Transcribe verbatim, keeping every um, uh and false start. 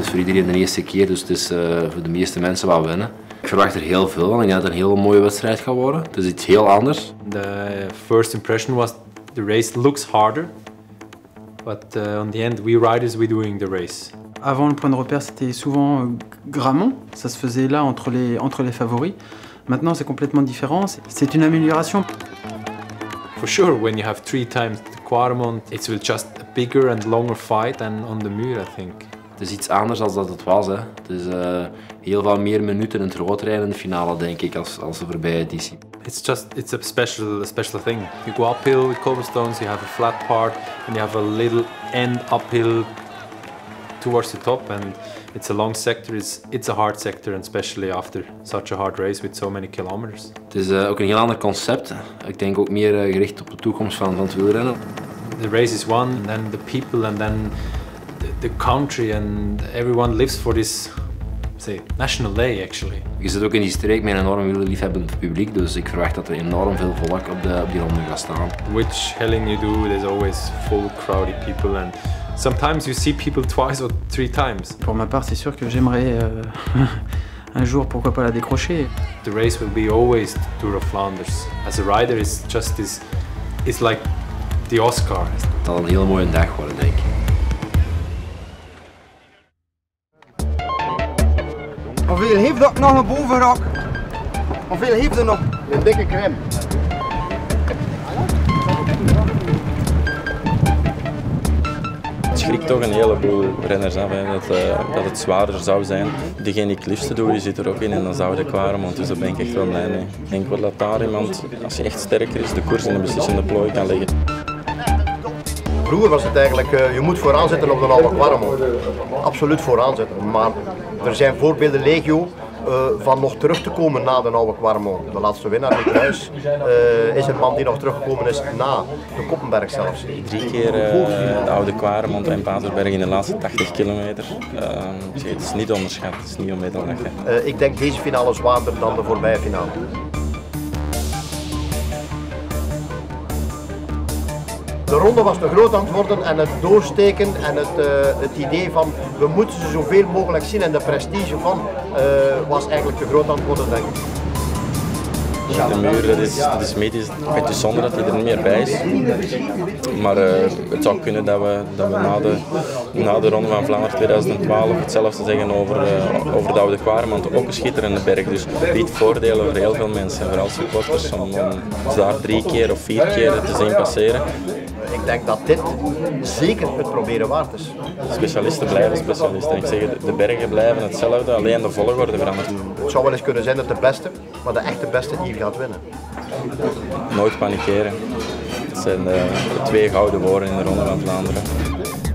is voor iedereen de eerste keer, dus het is uh, voor de meeste mensen wel winnen. Ik verwacht er heel veel van. Ik denk dat het een heel mooie wedstrijd gaat worden. Het is iets heel anders. The first impression was the race looks harder, but uh, on the end we riders we doing the race. Avant, le point de repère c'était souvent euh, Grammont, ça se faisait là entre les, entre les favoris. Maintenant c'est complètement différent, c'est une amélioration. For sure, when you have three times the Quaremont, it will just a bigger and longer fight than on the Muur, I think. Het is iets anders dan dat het was. Hè. Het is uh, heel veel meer minuten in het roodrijden in de finale, denk ik, als, als de voorbije editie. It's just it's a special, a special thing. You go uphill with cobblestones, you have a flat part, and you have a little end uphill towards the top, and it's a long sector. It's, it's a hard sector, and especially after such a hard race with so many kilometers. Het is uh, ook een heel ander concept. Ik denk ook meer uh, gericht op de toekomst van, van het wielrennen. The race is one, and then the people, and then the, the country, and everyone lives for this, say, national day actually. Je zit ook in die streek met een enorm wielerliefhebbend publiek, dus ik verwacht dat er enorm veel volk op, de, op die ronde gaat staan. Which helling you do, there's always full crowded people, and sometimes you see people twice or three times. Pour ma part, c'est sûr que j'aimerais euh, un jour, pourquoi pas la décrocher. The race will be always the Tour of Flanders. As a rider, it's just this, it's like the Oscar. Het zal een heel mooie dag worden, denk ik. Hoeveel heeft dat nog naar boven geraakt? Hoeveel heeft er nog? Een dikke crème. Het schrikt toch een heleboel renners af, hè, dat, uh, dat het zwaarder zou zijn. Degene die het liefste doet, je zit er ook in en dan zou de Quaremont, dus daar ben ik echt wel blij mee. Ik denk wel dat daar iemand, als hij echt sterker is, de koers in een beslissende plooi kan leggen. Vroeger was het eigenlijk, uh, je moet vooraan zitten op de oude Quaremont. Absoluut vooraan zitten, maar er zijn voorbeelden legio uh, van nog terug te komen na de oude Quaremont. De laatste winnaar, Nick Kruis, uh, is een man die nog teruggekomen is na de Koppenberg zelfs. Drie keer uh, de oude Quaremont en Patersberg in de laatste tachtig kilometer. Uh, het is niet onderschat, het is niet onmiddellijk. Uh, ik denk deze finale zwaarder dan de voorbije finale. De ronde was te groot aan het worden en het doorsteken en het, uh, het idee van we moeten ze zoveel mogelijk zien en de prestige van uh, was eigenlijk te groot aan het worden, denk ik. De Muur, dat is, dat is medisch, het is zonde dat hij er niet meer bij is. Maar uh, het zou kunnen dat we, dat we na, de, na de Ronde van Vlaanderen tweeduizend twaalf hetzelfde zeggen over, uh, over de oude Quaremont, ook een schitterende berg. Dus het biedt voordelen voor heel veel mensen, vooral supporters, om, om daar drie keer of vier keer te zien passeren. Ik denk dat dit zeker het proberen waard is. Specialisten blijven specialisten. Ik zeg, de bergen blijven hetzelfde, alleen de volgorde verandert. Het zou wel eens kunnen zijn dat de beste, maar de echte beste hier gaat winnen. Nooit panikeren. Dat zijn de, de twee gouden woorden in de Ronde van Vlaanderen.